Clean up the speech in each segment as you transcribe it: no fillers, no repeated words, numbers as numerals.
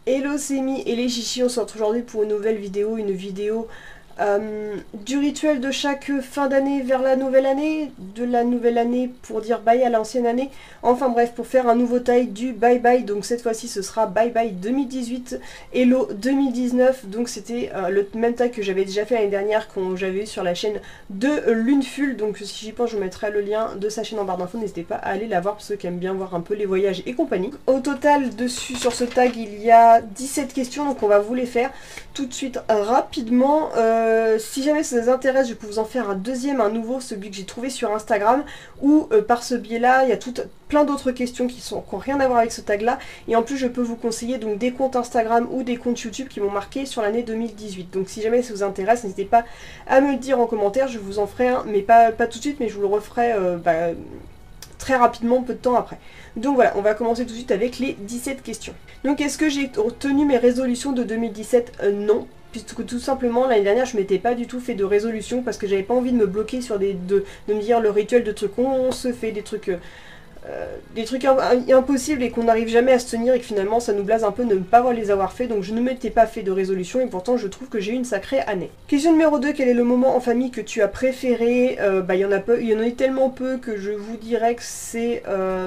Hello c'est Mi et les chichis, on se retrouve aujourd'hui pour une nouvelle vidéo, du rituel de chaque fin d'année vers la nouvelle année, de la nouvelle année pour dire bye à l'ancienne année, enfin bref pour faire un nouveau taille du bye bye, donc cette fois-ci ce sera bye bye 2018, hello 2019, donc c'était le même taille que j'avais déjà fait l'année dernière quand j'avais eu sur la chaîne de Luneful, donc si j'y pense je vous mettrai le lien de sa chaîne en barre d'infos, n'hésitez pas à aller la voir pour ceux qui aiment bien voir un peu les voyages et compagnie. Au total dessus sur ce tag il y a 17 questions, donc on va vous les faire tout de suite rapidement. Si jamais ça vous intéresse, je peux vous en faire un deuxième, un nouveau, celui que j'ai trouvé sur Instagram, où par ce biais-là, il y a plein d'autres questions qui n'ont rien à voir avec ce tag-là, et en plus je peux vous conseiller donc des comptes Instagram ou des comptes YouTube qui m'ont marqué sur l'année 2018. Donc si jamais ça vous intéresse, n'hésitez pas à me le dire en commentaire, je vous en ferai un, mais pas tout de suite, mais je vous le referai très rapidement, peu de temps après. Donc voilà, on va commencer tout de suite avec les 17 questions. Donc est-ce que j'ai tenu mes résolutions de 2017 Non. Puisque tout simplement l'année dernière je m'étais pas du tout fait de résolution parce que j'avais pas envie de me bloquer sur de me dire le rituel de trucs on se fait des trucs impossibles et qu'on n'arrive jamais à se tenir et que finalement ça nous blase un peu de ne pas les avoir fait, donc je ne m'étais pas fait de résolution et pourtant je trouve que j'ai eu une sacrée année. Question numéro 2, quel est le moment en famille que tu as préféré? Il y en a eu tellement peu que je vous dirais que c'est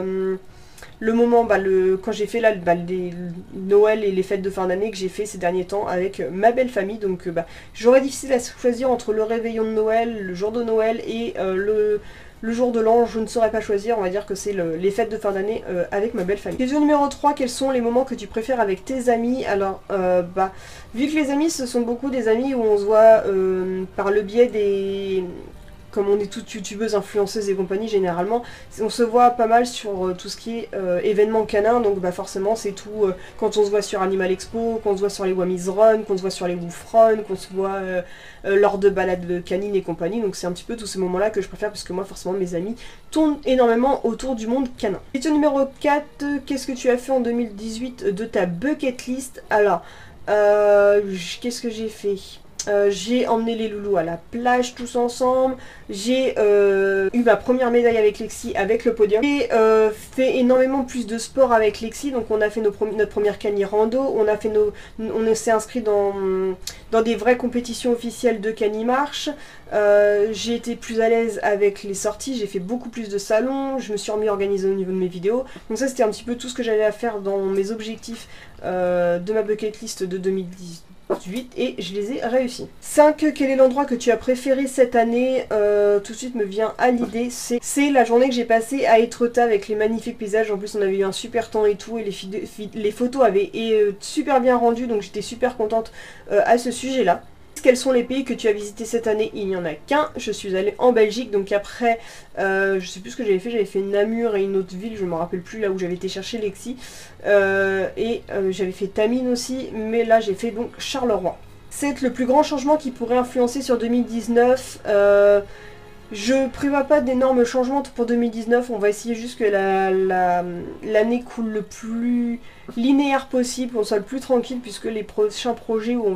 le moment, quand j'ai fait là, Noël et les fêtes de fin d'année que j'ai fait ces derniers temps avec ma belle famille, donc j'aurais difficile à choisir entre le réveillon de Noël, le jour de Noël et le jour de l'an, je ne saurais pas choisir, on va dire que c'est les fêtes de fin d'année avec ma belle famille. Question numéro 3, quels sont les moments que tu préfères avec tes amis? Alors, vu que les amis, ce sont beaucoup des amis où on se voit par le biais des... Comme on est toutes youtubeuses, influenceuses et compagnie, généralement, on se voit pas mal sur tout ce qui est événements canins, donc forcément c'est tout, quand on se voit sur Animal Expo, qu'on se voit sur les Wamiz Run, qu'on se voit sur les Woof Run, qu'on se voit lors de balades canines et compagnie, donc c'est un petit peu tous ces moments-là que je préfère, parce que moi forcément mes amis tournent énormément autour du monde canin. Question numéro 4, qu'est-ce que tu as fait en 2018 de ta bucket list? Alors, qu'est-ce que j'ai fait? J'ai emmené les loulous à la plage tous ensemble, j'ai eu ma première médaille avec Lexi avec le podium, j'ai fait énormément plus de sport avec Lexi, donc on a fait notre première cani rando, on s'est inscrit dans des vraies compétitions officielles de cani marche, j'ai été plus à l'aise avec les sorties, j'ai fait beaucoup plus de salons, je me suis remis organisée au niveau de mes vidéos, donc ça c'était un petit peu tout ce que j'avais à faire dans mes objectifs de ma bucket list de 2018 et je les ai réussis. 5. Quel est l'endroit que tu as préféré cette année? Tout de suite me vient à l'idée, c'est la journée que j'ai passée à Etretat avec les magnifiques paysages. En plus on avait eu un super temps et tout, et les photos avaient été super bien rendues, donc j'étais super contente à ce sujet là. Quels sont les pays que tu as visités cette année? Il n'y en a qu'un, je suis allée en Belgique, donc après, je sais plus ce que j'avais fait Namur et une autre ville, je me rappelle plus, là où j'avais été chercher Lexi, j'avais fait Tamine aussi, mais là j'ai fait donc Charleroi. C'est le plus grand changement qui pourrait influencer sur 2019, je prévois pas d'énormes changements pour 2019, on va essayer juste que l'année coule le plus linéaire possible, qu'on soit le plus tranquille, puisque les prochains projets où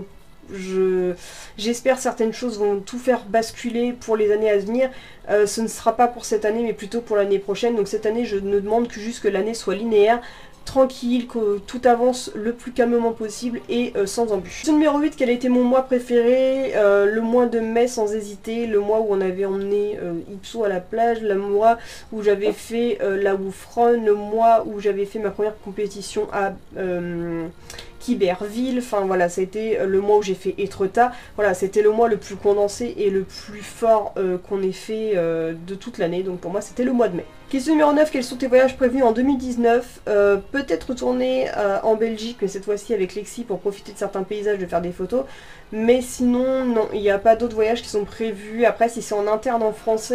j'espère certaines choses vont tout faire basculer pour les années à venir. Ce ne sera pas pour cette année mais plutôt pour l'année prochaine, donc cette année je ne demande que juste que l'année soit linéaire, tranquille, que tout avance le plus calmement possible et sans embûches. Question numéro 8, quel a été mon mois préféré? Le mois de mai sans hésiter, le mois où on avait emmené Ipso à la plage, le mois où j'avais fait la Woof Run, le mois où j'avais fait ma première compétition à Quiberville, enfin voilà, ça a été le mois où j'ai fait Etretat, voilà, c'était le mois le plus condensé et le plus fort qu'on ait fait de toute l'année, donc pour moi c'était le mois de mai. Question numéro 9, quels sont tes voyages prévus en 2019? Peut-être retourner en Belgique, mais cette fois-ci avec Lexi pour profiter de certains paysages, de faire des photos, mais sinon non, il n'y a pas d'autres voyages qui sont prévus. Après si c'est en interne en France,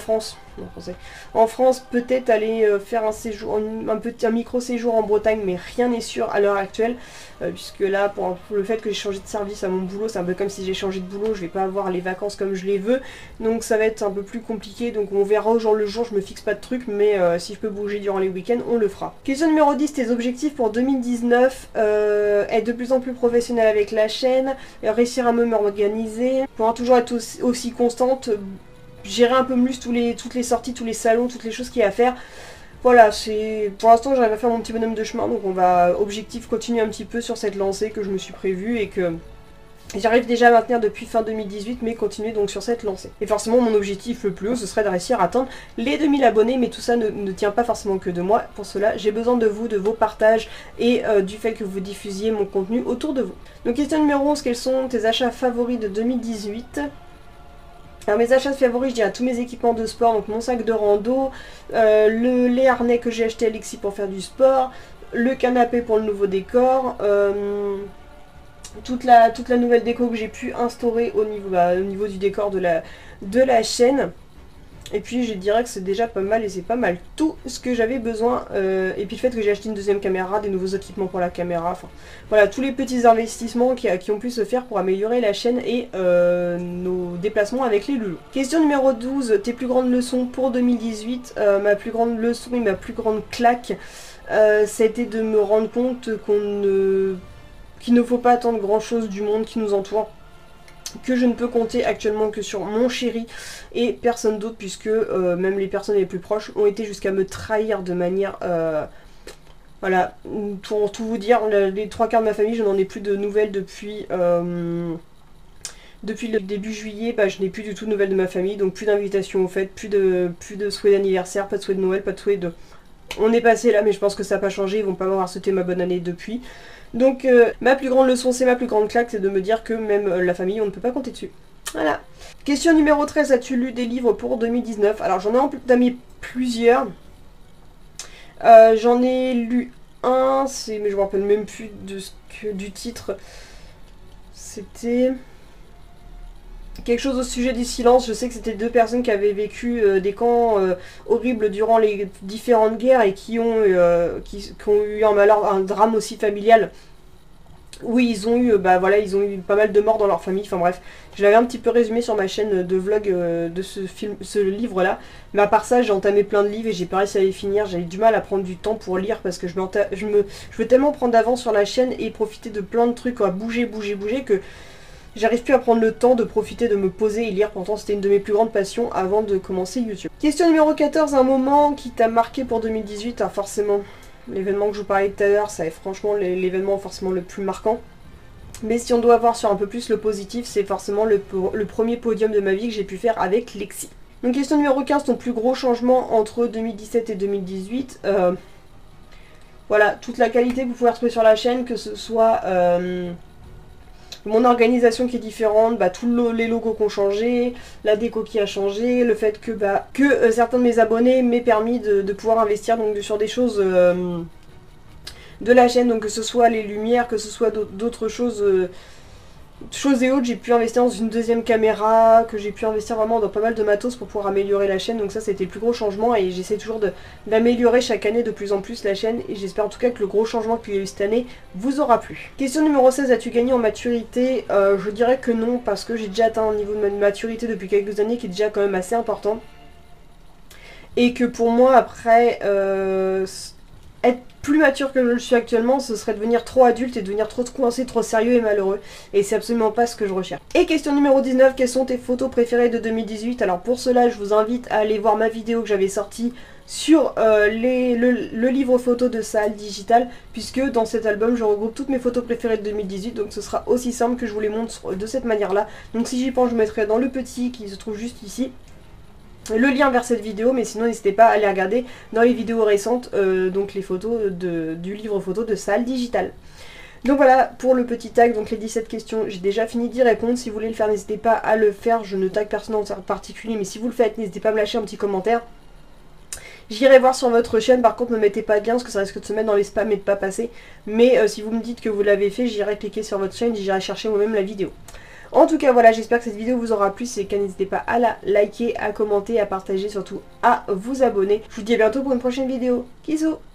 peut-être aller faire un séjour, un micro séjour en Bretagne, mais rien n'est sûr à l'heure actuelle, puisque là pour le fait que j'ai changé de service à mon boulot, c'est un peu comme si j'ai changé de boulot, je vais pas avoir les vacances comme je les veux, donc ça va être un peu plus compliqué, donc on verra au jour le jour, je me fixe pas de truc, mais si je peux bouger durant les week-ends, on le fera. Question numéro 10, tes objectifs pour 2019, être de plus en plus professionnel avec la chaîne, réussir à m'organiser, pouvoir toujours être aussi constante, gérer un peu plus toutes les sorties, tous les salons, toutes les choses qu'il y a à faire. Voilà, pour l'instant j'arrive à faire mon petit bonhomme de chemin, donc on va objectif continuer un petit peu sur cette lancée que je me suis prévue et que j'arrive déjà à maintenir depuis fin 2018, mais continuer donc sur cette lancée. Et forcément mon objectif le plus haut ce serait de réussir à atteindre les 2000 abonnés, mais tout ça ne tient pas forcément que de moi. Pour cela j'ai besoin de vous, de vos partages et du fait que vous diffusiez mon contenu autour de vous. Donc question numéro 11, quels sont tes achats favoris de 2018 ? Alors mes achats favoris, je dirais tous mes équipements de sport, donc mon sac de rando, les harnais que j'ai acheté à Alexis pour faire du sport, le canapé pour le nouveau décor, toute la nouvelle déco que j'ai pu instaurer au niveau du décor de la chaîne. Et puis je dirais que c'est déjà pas mal et c'est pas mal tout ce que j'avais besoin. Et puis le fait que j'ai acheté une deuxième caméra, des nouveaux équipements pour la caméra, enfin voilà, tous les petits investissements qui ont pu se faire pour améliorer la chaîne et nos déplacements avec les loulous. Question numéro 12, tes plus grandes leçons pour 2018. Ma plus grande leçon et ma plus grande claque, ça a été de me rendre compte qu'il ne faut pas attendre grand chose du monde qui nous entoure. Que je ne peux compter actuellement que sur mon chéri et personne d'autre, puisque même les personnes les plus proches ont été jusqu'à me trahir de manière... voilà, pour tout vous dire, les 3/4 de ma famille, je n'en ai plus de nouvelles depuis le début juillet. Je n'ai plus du tout de nouvelles de ma famille, donc plus d'invitations aux fêtes, plus de souhaits d'anniversaire, pas de souhaits de Noël, pas de souhaits de... On est passé là, mais je pense que ça n'a pas changé, ils vont pas m'avoir souhaité ma bonne année depuis. Donc ma plus grande leçon, c'est ma plus grande claque, c'est de me dire que même la famille, on ne peut pas compter dessus. Voilà. Question numéro 13, as-tu lu des livres pour 2019 ? Alors j'en ai entamé plusieurs. J'en ai lu un, mais je me rappelle même plus du titre. C'était... quelque chose au sujet du silence. Je sais que c'était 2 personnes qui avaient vécu des camps horribles durant les différentes guerres et qui ont eu un drame aussi familial. Oui, ils ont eu pas mal de morts dans leur famille. Enfin bref, je l'avais un petit peu résumé sur ma chaîne de vlog de ce livre-là. Mais à part ça, j'ai entamé plein de livres et j'ai pas réussi à les finir. J'ai eu du mal à prendre du temps pour lire parce que je veux tellement prendre d'avance sur la chaîne et profiter de plein de trucs à bouger que j'arrive plus à prendre le temps de profiter, de me poser et lire. Pourtant, c'était une de mes plus grandes passions avant de commencer YouTube. Question numéro 14, un moment qui t'a marqué pour 2018. Alors forcément, l'événement que je vous parlais tout à l'heure, ça est franchement l'événement forcément le plus marquant. Mais si on doit voir sur un peu plus le positif, c'est forcément le premier podium de ma vie que j'ai pu faire avec Lexi. Donc question numéro 15, ton plus gros changement entre 2017 et 2018. Voilà, toute la qualité que vous pouvez retrouver sur la chaîne, que ce soit... mon organisation qui est différente, tous les logos qui ont changé, la déco qui a changé, le fait que, certains de mes abonnés m'aient permis de pouvoir investir donc, sur des choses de la chaîne, donc que ce soit les lumières, que ce soit d'autres choses, et autres. J'ai pu investir dans une deuxième caméra, que j'ai pu investir vraiment dans pas mal de matos pour pouvoir améliorer la chaîne, donc ça c'était le plus gros changement et j'essaie toujours d'améliorer chaque année de plus en plus la chaîne et j'espère en tout cas que le gros changement qu'il y a eu cette année vous aura plu. Question numéro 16, as-tu gagné en maturité ? Je dirais que non, parce que j'ai déjà atteint un niveau de maturité depuis quelques années qui est déjà quand même assez important et que pour moi après être plus mature que je le suis actuellement, ce serait devenir trop adulte et devenir trop coincé, trop sérieux et malheureux. Et c'est absolument pas ce que je recherche. Et question numéro 19, quelles sont tes photos préférées de 2018 ? Alors pour cela, je vous invite à aller voir ma vidéo que j'avais sortie sur le livre photo de Sahal Digital, puisque dans cet album, je regroupe toutes mes photos préférées de 2018, donc ce sera aussi simple que je vous les montre de cette manière-là. Donc si j'y pense, je mettrai dans le petit qui se trouve juste ici le lien vers cette vidéo, mais sinon n'hésitez pas à aller regarder dans les vidéos récentes donc les photos du livre photo de Sahal Digital. Donc voilà pour le petit tag, donc les 17 questions, j'ai déjà fini d'y répondre. Si vous voulez le faire, n'hésitez pas à le faire, je ne tag personne en particulier, mais si vous le faites, n'hésitez pas à me lâcher un petit commentaire. J'irai voir sur votre chaîne, par contre ne mettez pas de lien parce que ça risque de se mettre dans les spams et de pas passer. Mais si vous me dites que vous l'avez fait, j'irai cliquer sur votre chaîne et j'irai chercher moi-même la vidéo. En tout cas voilà, j'espère que cette vidéo vous aura plu, si c'est le cas n'hésitez pas à la liker, à commenter, à partager, surtout à vous abonner. Je vous dis à bientôt pour une prochaine vidéo. Bisous.